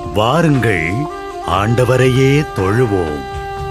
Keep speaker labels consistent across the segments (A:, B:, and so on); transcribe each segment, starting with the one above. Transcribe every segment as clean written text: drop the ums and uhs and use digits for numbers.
A: வாருங்கள், ஆண்டவரையே தொழுவோம்.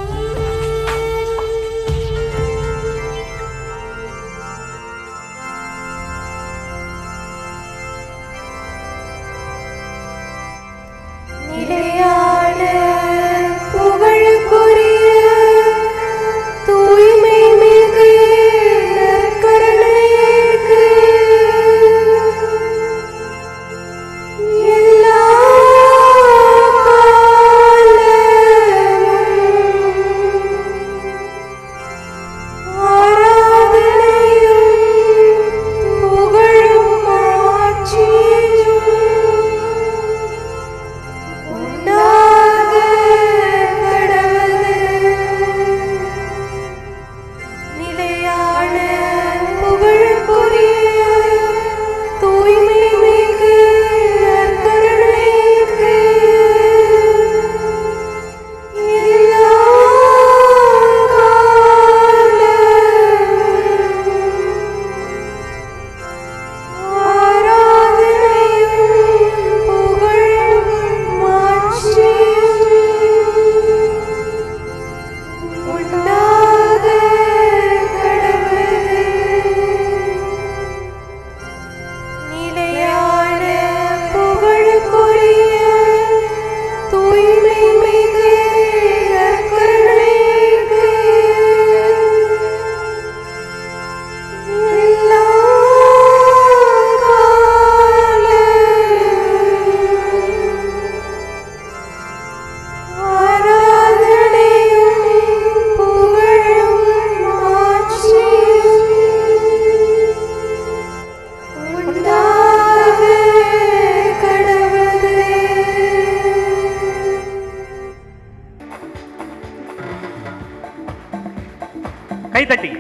B: கைதட்டி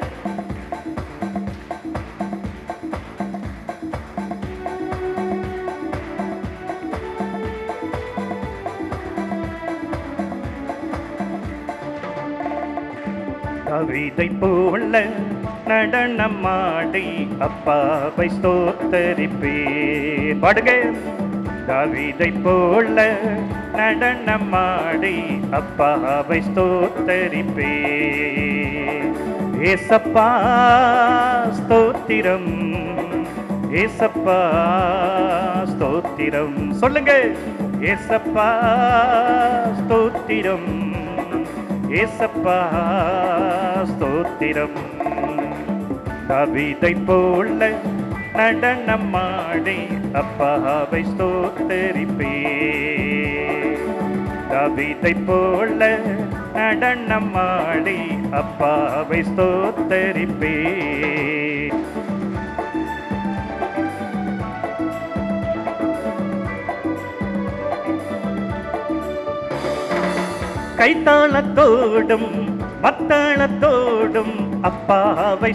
B: கவிதை போல நடனமாடி அப்பாவை ஸ்தோத்தரிப்பேன். பாடுங்க. கவிதை போல நடனமாடி அப்பாவை ஸ்தோத்தரிப்பேன். ஏசப்பா ஸ்தோத்திரம், ஏசப்பா ஸ்தோத்திரம். சொல்லுங்க. ஏசப்பா ஸ்தோத்திரம், ஏசப்பா ஸ்தோத்திரம். கவிதை போல நடனமாடி அப்பாவை ஸ்தோத்தரிப்பேன். கவிதை போல நடனமாடி அப்பாவை ஸ்தோத்தரிப்பேன். கைத்தாளத்தோடும் மத்தாளத்தோடும் அப்பாவை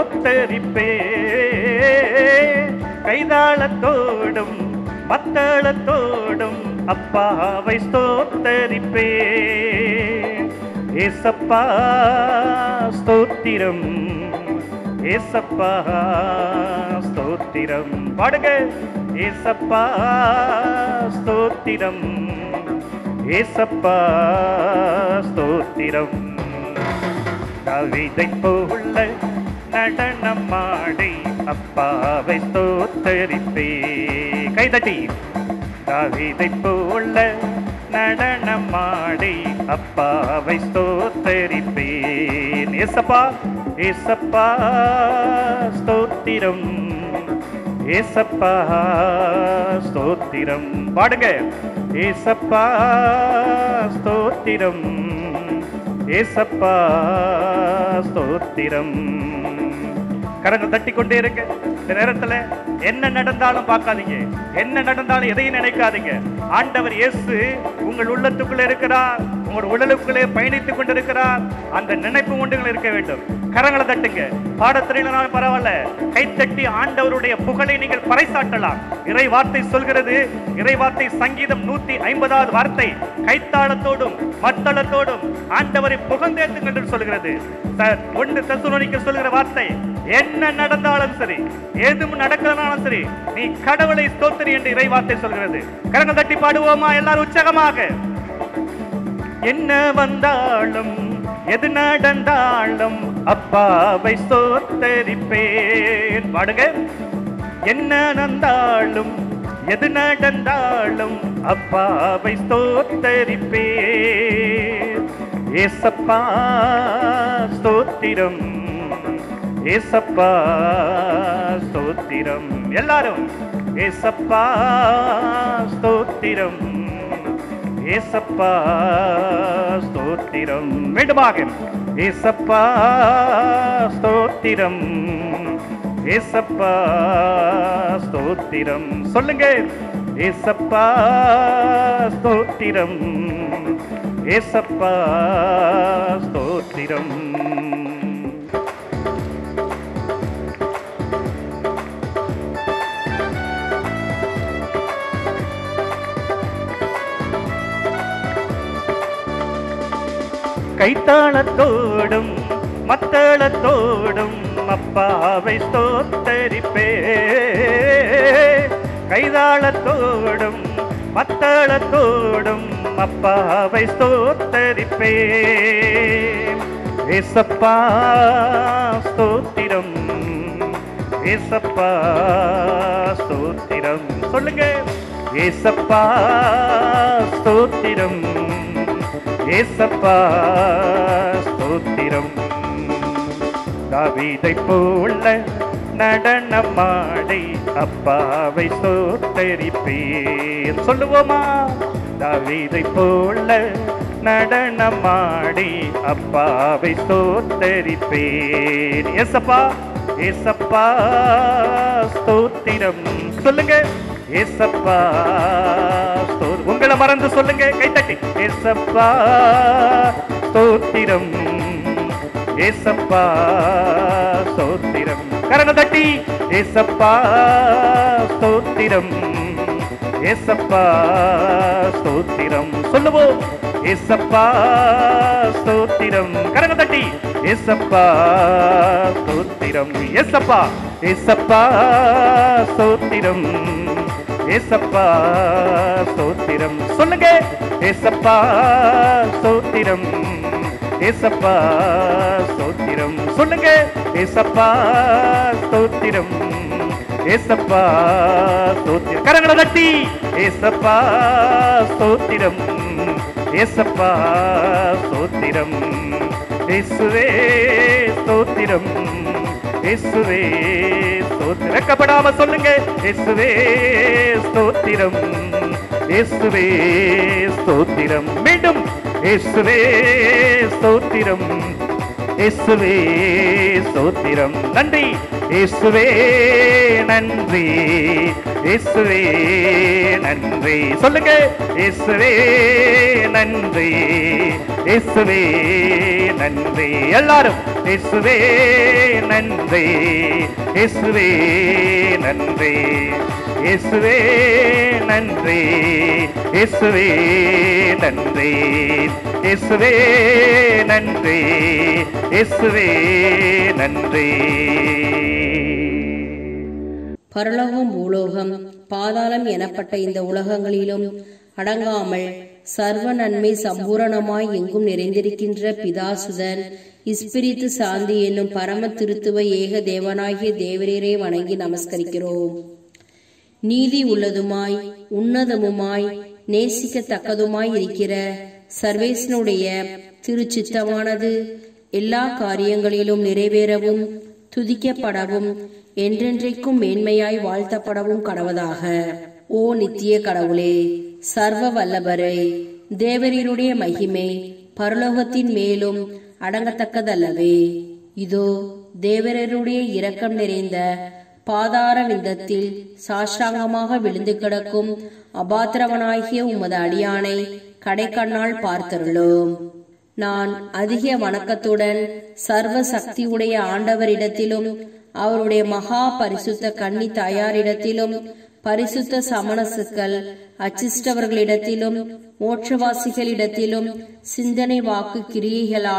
B: ஸ்தோத்தரிப்பேன். கைதாளத்தோடும் மத்தாளத்தோடும் அப்பாவை ஸ்தோத்தரிப்பேன். ஏசப்பா ஸ்தோத்திரம், ஏசப்பா ஸ்தோத்திரம். பாடுங்க. ஏசப்பா ஸ்தோத்திரம், ஏசப்பா ஸ்தோத்திரம். கவிதை போல நடனமாடி அப்பாவை ஸ்தோத்தரிப்பேன். கைதட்டி. கவிதை போல நடனமாடி அப்பாவை ஸ்தோத்தரிப்பேன். ஏசப்பா, ஏசப்பா ஸ்தோத்திரம், ஏசப்பா ஸ்தோத்திரம். பாடுங்க. ஏசப்பா ஸ்தோத்திரம், ஏசப்பா ஸ்தோத்திரம். கரங்கள் தட்டி கொண்டே இருங்க. இந்த நேரத்துல என்ன நடந்தாலும் பார்க்காதீங்க, என்ன நடந்தாலும் எதையும் நினைக்காதீங்க. ஆண்டவர் இயேசு உங்கள் உள்ளத்துக்குள்ளே இருக்கிறார், உங்கள் உடலுக்குள்ளே பயணித்துக் கொண்டிருக்கிறார். அந்த நினைப்பு ஒன்றுகள் இருக்க வேண்டும். கரங்களை தட்டுங்க. பாடத்தினாலும் பரவாயில்ல, கைத்தட்டி ஆண்டவருடைய புகழை நீங்கள் பறைசாட்டலாம். இறை வார்த்தை சொல்கிறது, இறை வார்த்தை சங்கீதம் 150வது வார்த்தை, கைத்தாளத்தோடும் மத்தளத்தோடும் ஆண்டவரை புகழ்ந்தேத்துங்கள் என்று சொல்கிறது. 1 தெசலோனிக்கர் சொல்கிற வார்த்தை, என்ன நடந்தாலும் சரி, எதுவும் நடக்கலனாலும் சரி, நீ கடவுளை ஸ்தோத்திரி என்று இறைவார்த்தை சொல்கிறது. கரங்கள் தட்டி பாடுவோமா எல்லாரும் உற்சாகமாக? என்ன வந்தாலும் எது நடந்தாலும் அப்பாவை ஸ்தோத்தரிப்பேன். பாடுங்க. என்ன நடந்தாலும் எது நடந்தாலும் அப்பாவை ஸ்தோத்தரிப்பேன். ஏசப்பா ஸ்தோத்திரம், ஏசப்பா ஸ்தோத்திரம். எல்லாரும் ஏசப்பா ஸ்தோத்திரம், ஏசப்பா ஸ்தோத்திரம். மீண்டுமாக ஏசப்பா ஸ்தோத்திரம், ஏசப்பா ஸ்தோத்திரம். சொல்லுங்க. ஏசப்பா ஸ்தோத்திரம், ஏசப்பா ஸ்தோத்திரம். கைத்தாளத்தோடும் மத்தளத்தோடும் அப்பாவை ஸ்தோத்தரிப்பே. கைதாளத்தோடும் மத்தளத்தோடும் அப்பாவை ஸ்தோத்தரிப்பே. ஏசப்பா ஸ்தோத்திரம், ஏசப்பா ஸ்தோத்திரம். சொல்லுங்க. ஏசப்பா ஸ்தோத்திரம், ஏசப்பா ஸ்தோத்திரம். தாவீதை போல நடனமாடி அப்பாவை ஸ்தோத்தரிப்பேன். சொல்லுவோமா? தாவீதை போல நடனமாடி அப்பாவை ஸ்தோத்தரிப்பேன். ஏசப்பா, ஏசப்பா ஸ்தோத்திரம். சொல்லுங்க. ஏசப்பா ஸ்தோத்திரம். உங்களை மறந்து சொல்லுங்க, கைத்தட்டி. ஏசப்பா ஸ்தோத்திரம், ஏசப்பா ஸ்தோத்திரம். கரங்கள் தட்டி. ஏசப்பா ஸ்தோத்திரம், ஏசப்பா ஸ்தோத்திரம். சொல்லுவோம். ஏசப்பா ஸ்தோத்திரம். கரங்கள் தட்டி. ஏசப்பா ஸ்தோத்திரம், ஏசப்பா, ஏசப்பா ஸ்தோத்திரம், ஏசப்பா ஸ்தோத்திரம். சொல்லுங்க. ஏசப்பா ஸ்தோத்திரம், ஏசப்பா ஸ்தோத்திரம். சொல்லுங்க. ஏசப்பா ஸ்தோத்திரம், ஏசப்பா ஸ்தோத்திரம். கரங்களை தட்டி. ஏசப்பா ஸ்தோத்திரம், ஏசப்பா ஸ்தோத்திரம். இயேசுவே ஸ்தோத்திரம், இயேசுவே ஸ்தோத்திரம். வெட்கப்படாம சொல்லுங்க. இயேசுவே ஸ்தோத்திரம், இயேசுவே ஸ்தோத்திரம். மீண்டும். இயேசுவே ஸ்தோத்திரம், இயேசுவே ஸ்தோத்திரம். நன்றி இயேசுவே, நன்றி இயேசுவே, நன்றி. சொல்லுங்க. இயேசுவே நன்றி, இயேசுவே நன்றி. எல்லாரும் இயேசுவே நன்றி, இயேசுவே நன்றி, இயேசுவே நன்றி, இயேசுவே நன்றி, இயேசுவே நன்றி, இயேசுவே நன்றி.
C: பரலோகம், பூலோகம், பாதாளம் எனப்பட்ட இந்த உலகங்களிலும் அடங்காமல் சர்வ நன்மை சம்பூரணமாய் எங்கும் நிறைந்திருக்கின்ற பிதாசுதன் இஸ்பிரித்து சாந்தி என்னும் பரம திருத்துவ ஏக தேவனாகிய தேவரீரை வணங்கி நமஸ்கரிக்கிறோம். நீதி உள்ளதுமாய் உன்னதமுமாய் நேசிக்கத்தக்கதுமாய் இருக்கிற சர்வேசனுடைய திருச்சித்தமானது எல்லா காரியங்களிலும் நிறைவேறவும் துதிக்கப்படவும் என்றென்றைக்கும் மேன்மையாய் வாழ்த்தப்படவும் கடவதாக. ஓ நித்திய கடவுளே, சர்வ வல்லபரே, தேவரீருடைய மகிமை பரலோகத்தின் மேலும் அடங்கத்தக்கதல்லவே. இதோ தேவரருடைய இரக்கம் நிறைந்த பாதார விந்தத்தில் சாஷ்டாங்கமாக விழுந்து கிடக்கும் அபாத்திரவனாகிய உமது அடியானை கடைக்கண்ணால் பார்த்தருளும். நான் அதிக வணக்கத்துடன் சர்வ சக்தியுடைய ஆண்டவரிடத்திலும் அவருடைய மகா பரிசுத்த கன்னி தாயாரிடத்திலும் பரிசுத்த சமணசுக்கள் அச்சிஷ்டவர்களிடத்திலும் மோட்சவாசிகளிடத்திலும் சிந்தனை வாக்கு கிரியைகளால்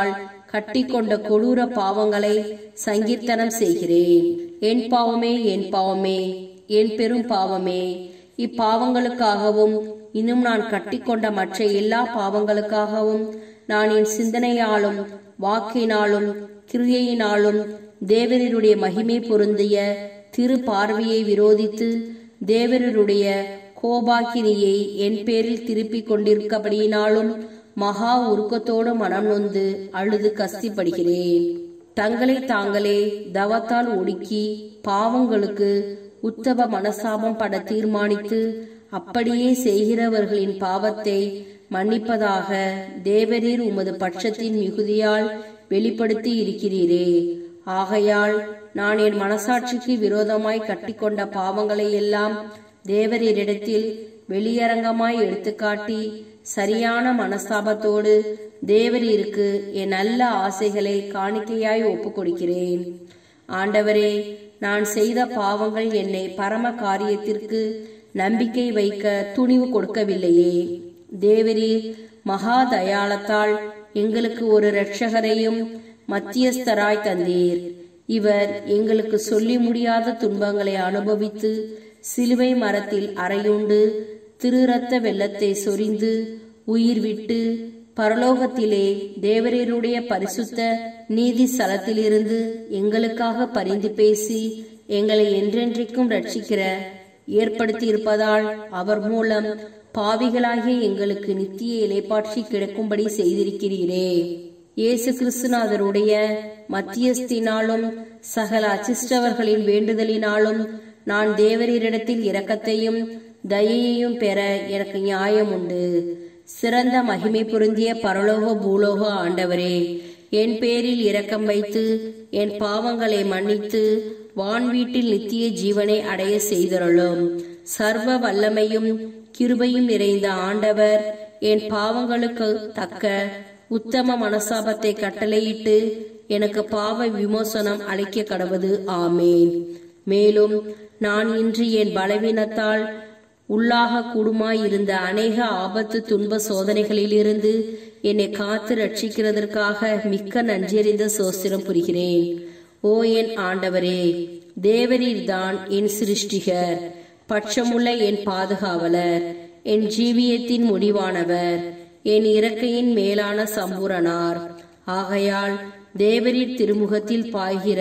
C: கட்டிக்கொண்ட கொடூர பாவங்களை சங்கீர்த்தனம் செய்கிறேன். என் பாவமே, என் பாவமே, என் பெரும் பாவமே. இப்பாவங்களுக்காகவும் இன்னும் நான் கட்டிக்கொண்ட மற்ற எல்லா பாவங்களுக்காகவும் நான் என் சிந்தனையாலும் வாக்கினாலும் கிரியையினாலும் தேவரீருடைய மகிமை பொருந்திய திரு பார்வையை விரோதித்து தேவரீருடைய கோபாக்கினியை என் பேரில் திருப்பிக் கொண்டிருக்கபடியினாலும் மகா உருக்கத்தோடு மனம் நொந்து அழுது கஸ்திப்படுகிறேன். தங்களை தாங்களே தவத்தால் ஒடுக்கி பாவங்களுக்கு உத்தம மனசாபம் பட தீர்மானித்து அப்படியே செய்கிறவர்களின் பாவத்தை மன்னிப்பதாக தேவரீர் உமது பட்சத்தின் மிகுதியால் வெளிப்படுத்தி இருக்கிறீரே. ஆகையால் நான் என் மனசாட்சிக்கு விரோதமாய் கட்டிக்கொண்ட பாவங்களை எல்லாம் தேவரீரிடத்தில் வெளியரங்கமாய் எடுத்துக்காட்டி சரியான மனஸ்தாபத்தோடு தேவரீருக்கு என் நல்ல ஆசைகளை காணிக்கையாய் ஒப்புக் கொடுக்கிறேன். ஆண்டவரே, நான் செய்த பாவங்கள் என்னை பரம காரியத்திற்கு நம்பிக்கை வைக்க துணிவு கொடுக்கவில்லையே. தேவரீர் மகா தயாளத்தால் எங்களுக்கு ஒரு இரட்சகரையும் மத்தியஸ்தராய் தந்தீர். இவர் எங்களுக்கு சொல்லி முடியாத துன்பங்களை அனுபவித்து சிலுவை மரத்தில் அறையுண்டு திரு இரத்த வெள்ளத்தை சொரிந்து உயிர் விட்டு பரலோகத்திலே தேவரீருடைய பரிசுத்த நீதி ஸ்தலத்திலிருந்து எங்களுக்காக பரிந்து பேசி எங்களை என்றென்றைக்கும் ரட்சிக்கிற ஏற்படுத்தி இருப்பதால் அவர் மூலம் பாவிகளாகிய எங்களுக்கு நித்திய இலைப்பாட்சி கிடைக்கும்படி செய்திருக்கிறீரே. இயேசு கிறிஸ்துநாதருடைய மத்தியஸ்தினாலும் சகல அச்சிஷ்டவர்களின் வேண்டுதலினாலும் நான் தேவரீரிடத்தில் இரக்கத்தையும் தயையையும் பெற எனக்கு நியாயம் உண்டு. சிறந்த மகிமை பொருந்திய பரலோக பூலோக ஆண்டவரே, என் பேரில் இரக்கம் வைத்து என் பாவங்களை மன்னித்து வான்வீட்டில் நித்திய ஜீவனை அடைய செய்தருளும். சர்வ வல்லமையும் கிருபையும் நிறைந்த ஆண்டவர் என் பாவங்களுக்கு தக்க உத்தம மனசாபத்தை கட்டளையிட்டு எனக்கு பாவ விமோசனம் அளிக்க கடவது. ஆமேன். மேலும் நான் இன்று என் பலவீனத்தால் உள்ளாக கூடுமாயிருந்த அநேக ஆபத்து துன்ப சோதனைகளிலிருந்து என்னை காத்து ரட்சிக்கிறதற்காக மிக்க நன்றியறிந்த சோஸ்திரம் புரிகிறேன். ஓ என் ஆண்டவரே, தேவரீர்தான் என் சிருஷ்டிகர், பட்சமுள்ள என் பாதுகாவலர், என் ஜீவியத்தின் முடிவானவர், என் இறக்கையின் மேலான சம்பூரணார். ஆகையால் தேவரீர் திருமுகத்தில் பாய்கிற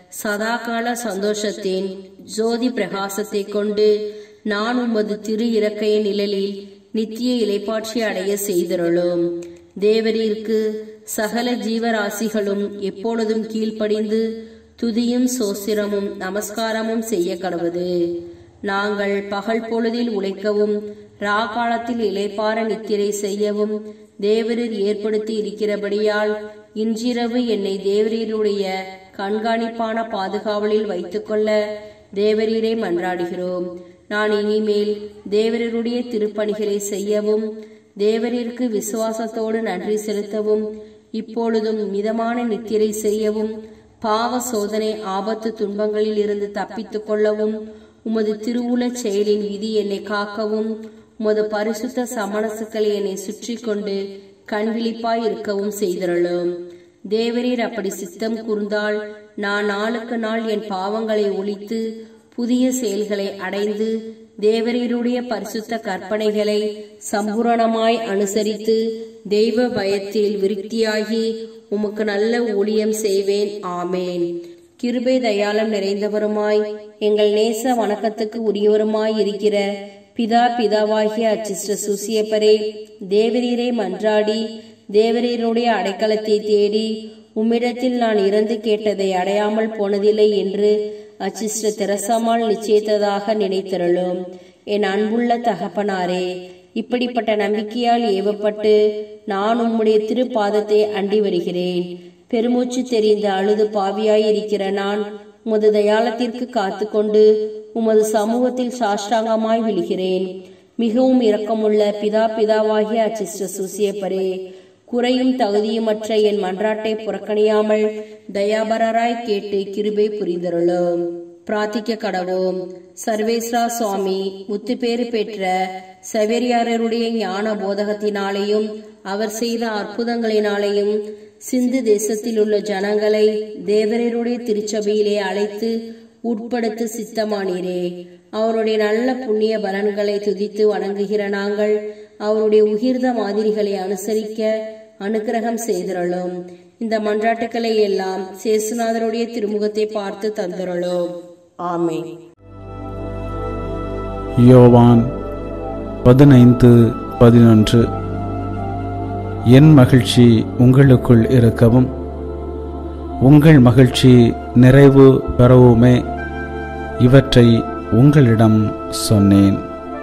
C: சதாகால சந்தோஷத்தின் ஜோதி பிரகாசத்தை கொண்டு நான் உமது திரு இறக்கையின் நிழலில் நித்திய இலைப்பாட்சி அடைய செய்தருளும். தேவரீருக்கு சகல ஜீவராசிகளும் எப்பொழுதும் கீழ்ப்படிந்து துதியும் சோஸ்திரமும் நமஸ்காரமும் செய்ய கடவது. நாங்கள் பகல் பொழுதில் உழைக்கவும் ராகாலத்தில் இளைப்பாற நித்திரை செய்யவும் தேவரீர் ஏற்படுத்தி இருக்கிறபடியால் இன்றிரவு என்னை தேவரீருடைய கண்காணிப்பான பாதுகாவலில் வைத்துக்கொள்ள தேவரீரை மன்றாடுகிறோம். நான் இனிமேல் தேவரீருடைய திருப்பணிகளை செய்யவும் தேவரீருக்கு விசுவாசத்தோடு நன்றி செலுத்தவும் இப்பொழுதும் மிதமான நித்திரை செய்யவும் பாவ சோதனை ஆபத்து துன்பங்களில் இருந்து தப்பித்துக் கொள்ளவும் உமது திருவுள செயலின் விதி என்னை காக்கவும் உமது பரிசுத்த சமணசுக்களை என்னை சுற்றி கொண்டு கண்விழிப்பாய் இருக்கவும் செய்தருளும். தேவரீர் அப்படி சித்தம் கூர்ந்தால் நான் நாளுக்கு நாள் என் பாவங்களை ஒழித்து புதிய செயல்களை அடைந்து தேவரீருடைய பரிசுத்த கற்பனைகளை சம்பூரணமாய் அனுசரித்து தெய்வ பயத்தில் விருத்தியாகி உமக்கு நல்ல ஊழியம் செய்வேன். ஆமேன். கிருபை தயாளம் நிறைந்தவருமாய் எங்கள் நேச வணக்கத்துக்கு உரியவருமாய் இருக்கிற பிதாவாகிய அச்சிஷ்ட சூசியப்பரே, தேவரீரை மன்றாடி தேவரீருடைய அடைக்கலத்தை தேடி உம்மிடத்தில் நான் இறந்து கேட்டதை அடையாமல் போனதில்லை என்று அச்சிஷ்ட தெரசாமால் நிச்சயித்ததாக நினைத்தருளும். என் அன்புள்ள தகப்பனாரே, இப்படிப்பட்ட நம்பிக்கையால் ஏவப்பட்டு நான் உம்முடைய திருப்பாதத்தை அண்டி வருகிறேன். பெருமூச்சு தெரிந்த அழுது பாவியாய் இருக்கிற நான் உமது தயாளத்திற்கு காத்து கொண்டு உமது சமூகத்தில் சாஷ்டாங்கமாய் விழுகிறேன். மிகவும் இரக்கமுள்ள பிதாவாகிய அச்சிஷ்ட சூசியப்பரே, குறையும் தகுதியுமற்ற என் மன்றாட்டை புறக்கணியாமல் தயாபரராய் கேட்டு கிருபை புரிந்தருளும். பிரார்த்திக்க கடவோம். சர்வேஸ்வரா சுவாமி முத்துப்பேறு பெற்ற சவேரியாரருடைய ஞான போதகத்தினாலேயும் அவர் செய்த அற்புதங்களினாலேயும் சிந்து தேசத்தில் உள்ள ஜனங்களை தேவரருடைய திருச்சபையிலே அழைத்து உட்படுத்த சித்தமானீரே. அவருடைய நல்ல புண்ணிய பலன்களை துதித்து வணங்குகிற நாங்கள் அவருடைய உகிர்த மாதிரிகளை அனுசரிக்க அனுக்கிரகம் செய்திரலும். இந்த மன்றாட்டுக்களை எல்லாம் சேசுநாதருடைய திருமுகத்தை பார்த்து தந்திரலும். ஆமென்.
D: யோவான் 15:11. என் மகிழ்ச்சி உங்களுக்குள் இருக்கவும் உங்கள் மகிழ்ச்சி நிறைவு பெறவுமே இவற்றை உங்களிடம் சொன்னேன்.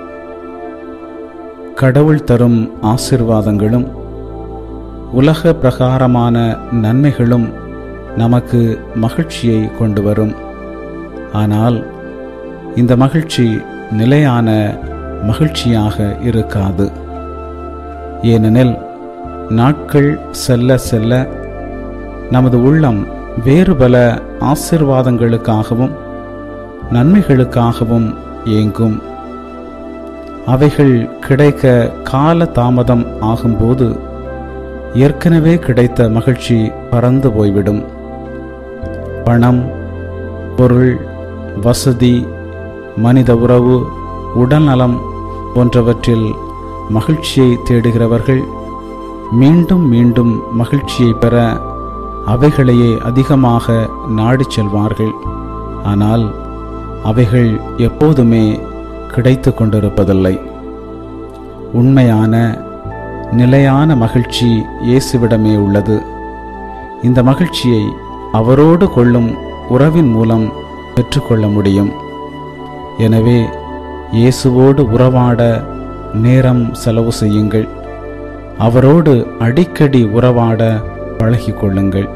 D: கடவுள் தரும் ஆசீர்வாதங்களும் உலக பிரகாரமான நன்மைகளும் நமக்கு மகிழ்ச்சியை கொண்டு வரும். ஆனால் இந்த மகிழ்ச்சி நிலையான மகிழ்ச்சியாக இருக்காது. ஏனெனில் நாட்கள் செல்ல செல்ல நமது உள்ளம் வேறு பல ஆசீர்வாதங்களுக்காகவும் நன்மைகளுக்காகவும் ஏங்கும். அவைகள் கிடைக்க கால தாமதம் ஆகும்போது ஏற்கனவே கிடைத்த மகிழ்ச்சி பறந்து போய்விடும். பணம், பொருள், வசதி, மனித உறவு, உடல்நலம் போன்றவற்றில் மகிழ்ச்சியை தேடுகிறவர்கள் மீண்டும் மீண்டும் மகிழ்ச்சியை பெற அவைகளையே அதிகமாக நாடிச் செல்வார்கள். ஆனால் அவைகள் எப்போதுமே கிடைத்து கொண்டிருப்பதில்லை. உண்மையான நிலையான மகிழ்ச்சி இயேசுவிடமே உள்ளது. இந்த மகிழ்ச்சியை அவரோடு கொள்ளும் உறவின் மூலம் பெற்றுக்கொள்ள முடியும். எனவே இயேசுவோடு உறவாட நேரம் செலவு செய்யுங்கள். அவரோடு அடிக்கடி உறவாட பழகிக் கொள்ளுங்கள்.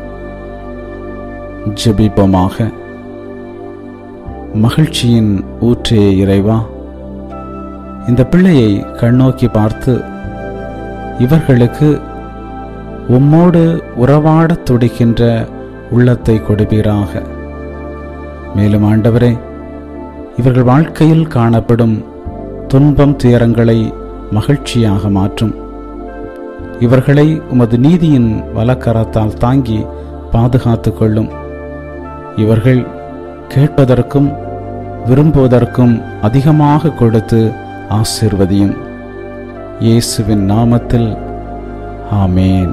D: ஜெபிப்போமாக. மகிழ்ச்சியின் ஊற்றே இறைவா, இந்த பிள்ளையை கண்ணோக்கி பார்த்து இவர்களுக்கு உம்மோடு உறவாடத் துடிக்கின்ற உள்ளத்தை கொடுப்பீராக. மேலும் ஆண்டவரே, இவர்கள் வாழ்க்கையில் காணப்படும் துன்பம் துயரங்களை மகிழ்ச்சியாக மாற்றும். இவர்களை உமது நீதியின் வலக்கரத்தால் தாங்கி பாதுகாத்து கொள்ளும். இவர்கள் கேட்பதற்கும் விரும்புவதற்கும் அதிகமாக கொடுத்து ஆசீர்வதியும். இயேசுவின் நாமத்தில் ஆமேன்.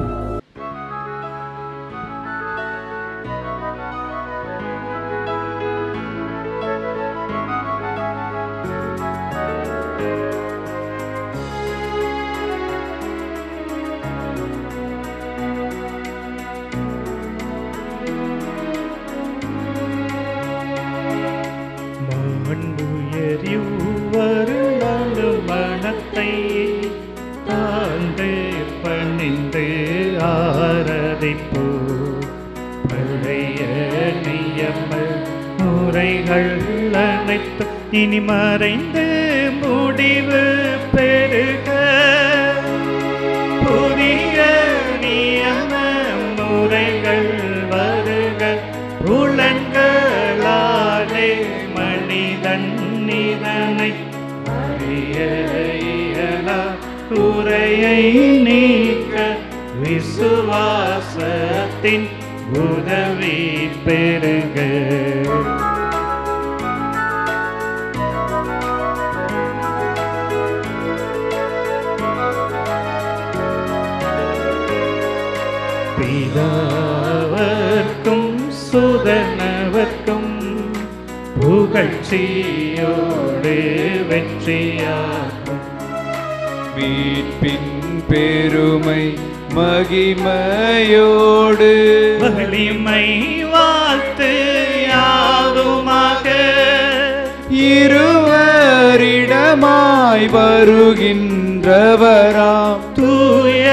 B: மனத்தை தாழ்ந்து பணிந்து ஆராதிப்போ. பழைய நியம முறைகள் அனைத்தும் இனி மறைந்து முடிவு பெருக. புதிய நியம முறைகள் வருக. புலன்களாலே மனிதன் இதனை அறிய இயலா. குறையை நீக்க விசுவாசத்தின் உதவி பெருக. பிதாவர்க்கும் சுதனவர்க்கும் புகழ்ச்சியோடு வெற்றியாகும்.
E: மீட்பின் பெருமை மகிமையோடு
B: வலிமை வாழ்த்து யாவுமாக.
E: இருவரிடமாய் வருகின்றவராம்
B: தூய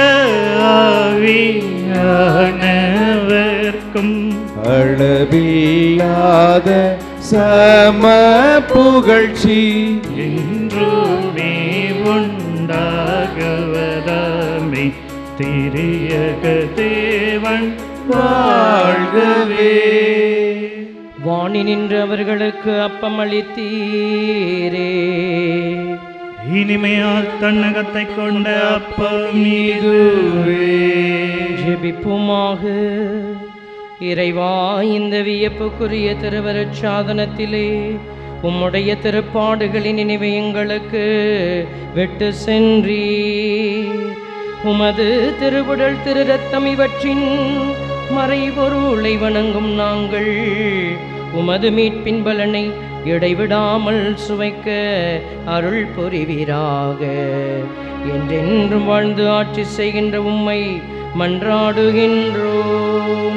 B: ஆவியானவர்க்கும்
E: அளவில்லாத சம புகழ்ச்சி
B: என்றுமே உண்டாகவதாமே. திரியக தேவன் வாழ்கவே.
F: வாணி நின்று அவர்களுக்கு அப்பம் அளித்தீரே.
B: இனிமையால் தன்னகத்தை கொண்ட அப்பம் இதுவே.
F: ஜெபிப்போமாக. இறைவா, இந்த வியப்புக்குரிய திருவருட் சாதனத்திலே உம்முடைய திருப்பாடுகளின் நினைவை எங்களுக்கு விட்டு சென்றீர். உமது திருவுடல் திரு ரத்தம் இவற்றின் மறைபொருளை வணங்கும் நாங்கள் உமது மீட்பின் பலனை இடைவிடாமல் சுவைக்க அருள் புரிவீராக. என்றென்றும் வாழ்ந்து ஆட்சி செய்கின்ற உம்மை மன்றாடுகின்றோம்.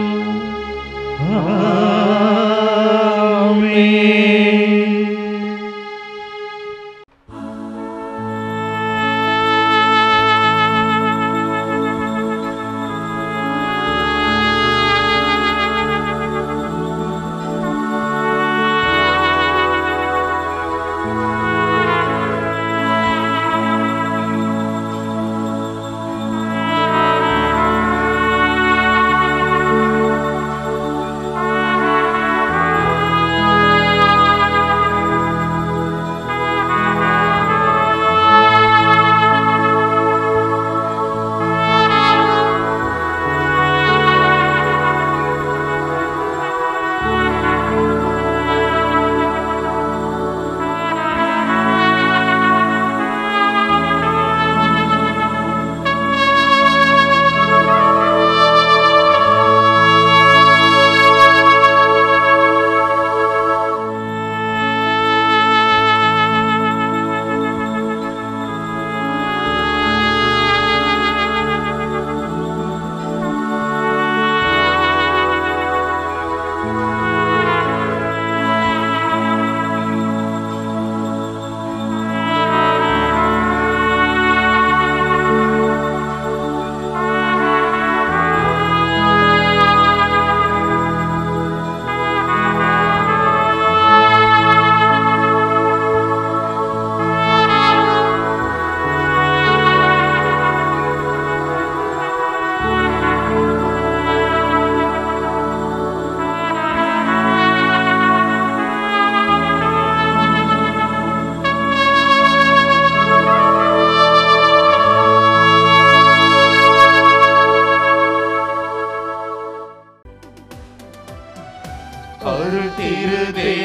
E: அருள் திரு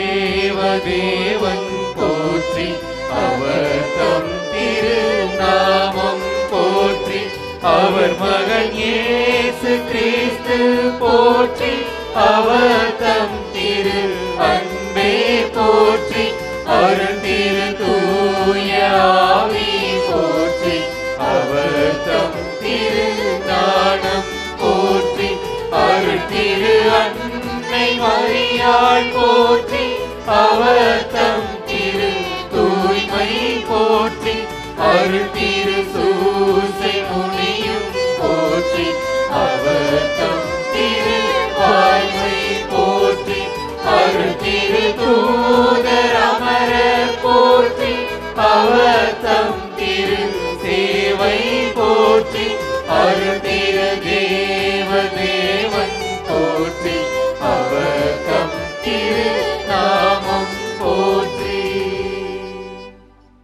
E: தேவன் போற்றி, அவர் தம் திரு நாமம் போற்றி, அவர் மகன் இயேசு கிறிஸ்து போற்றி, அவர் தம் திரு அன்பே போற்றி, அருள் திரு தூய ஆவி போற்றி, அவர் தம் திரு ஞானம் போற்றி, அருள் திரு அன்னை மரியாள் போற்றி, அவர் தம் திரு தூய்மை போற்றி, அருள் திரு சூசை முனியும் போற்றி, அவர் தம் திரு வாய்மை போற்றி, அருள் திரு தூதர் அமரர் போற்றி, அவர் தம் திரு சேவை போற்றி, அருள்